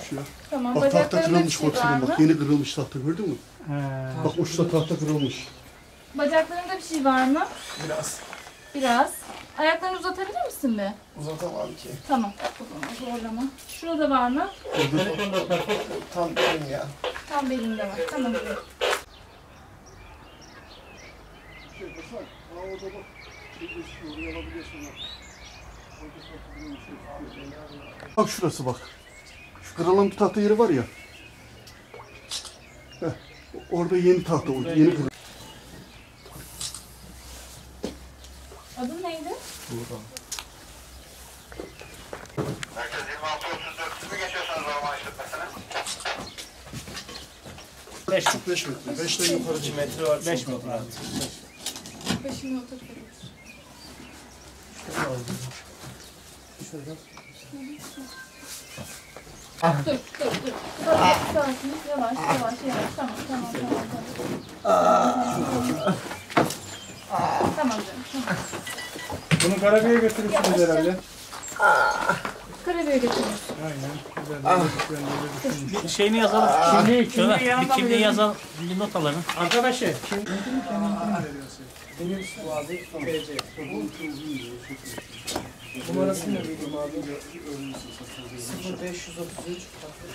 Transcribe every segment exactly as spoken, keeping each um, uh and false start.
kırılmış ya. Tamam, bak tahta bacaklarında bir kırılmış şey var komiserim mı? bak. Yeni kırılmış tahta gördün mü? He. Bak uçta tahta kırılmış. Bacaklarında bir şey var mı? Biraz. Biraz. Ayaklarını uzatabilir misin be? Uzatamam ki. Tamam. O zaman zorlama. Şurada var mı? Tam benim ya. Tam belinde var. Tamam. Şey Hasan, ha orada bak. Şey gözüküyor, oraya alabiliyorsun bak. Orada tahta kırılmış. Bak şurası bak. Şu kırılan bir tahta yeri var ya. Heh, orada yeni tahta oldu, yeni kırılmış. Adın neydi? Burada. Merkez yirmi altı otuz dört mi geçiyorsunuz normal işletmesine? beş beş metre, beşten yukarı çık. metre var. beş metre. Başını oturtabilir. Dur, dur, dur. Sakin, sakin. Yavaş, yavaş, yavaş. Tamam, tamam, tamam. Tamam, tamam canım. Tamam. Bunu Karabey'e götürürsünüz herhalde. Karabiye götürüyoruz. Aynen. Bir şeyini yazalım. Kimliği, Şöyle, kimliği bir kimliği yazalım. Bir not alalım. Arkadaşı. Kimliğini veriyorsun. Benim bu adı T C. Numarasını da vereyim abi. sıfır beş yüz otuz üç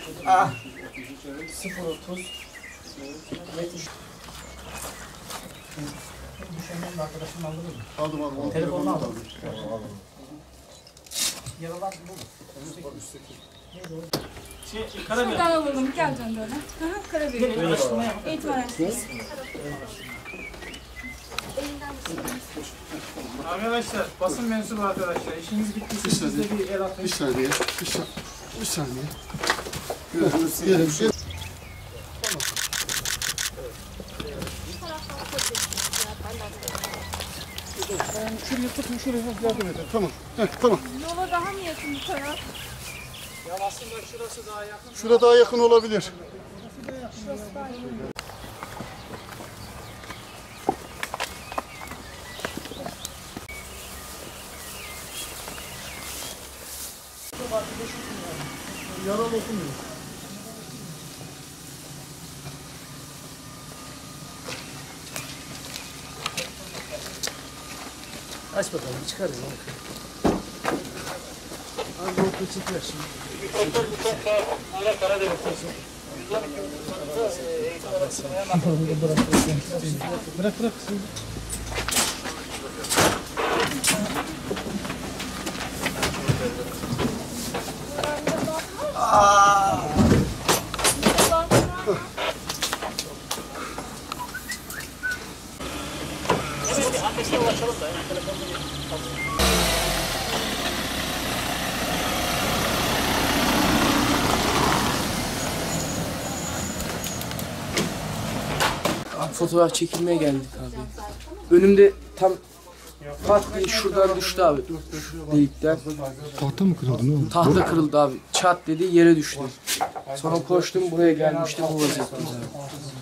sıfır otuz yetmiş. Düşenlerin arkadaşını aldınız mı? Aldım aldım. Telefonunu aldım. Yaralar bu mu? Şey, Karabey. Şuradan alalım. Gel canım böyle. Hı hı, Karabiye. Eğitim araştırması. Arkadaşlar, basın mensubu arkadaşlar. İşiniz bittiyse Bir siz de saniye. bir el atın. Bir saniye, bir saniye. Bir saniye. Gelin, gelin. Şuraya tutun, şuraya yardım edin. Tamam, heh, tamam. Yola daha mı yakın bu taraf? Ya aslında şurası daha yakın. Şurada daha yakın olabilir. Yaralı okumuyor. Aç bakalım çıkarız. Abi o peçeteler şimdi. Hala Karabey. Bırak bırak. Evet, bir ateşe ulaşalım da. Yani telefonda bir... Abi fotoğraf çekilmeye geldik abi. Önümde tam pat diye şuradan düştü abi. Delikten. Tahta mı kırıldı ne oldu? Tahta kırıldı abi. Çat dedi yere düştü. Sonra koştum buraya gelmiştim bu vaziyetteyiz abi.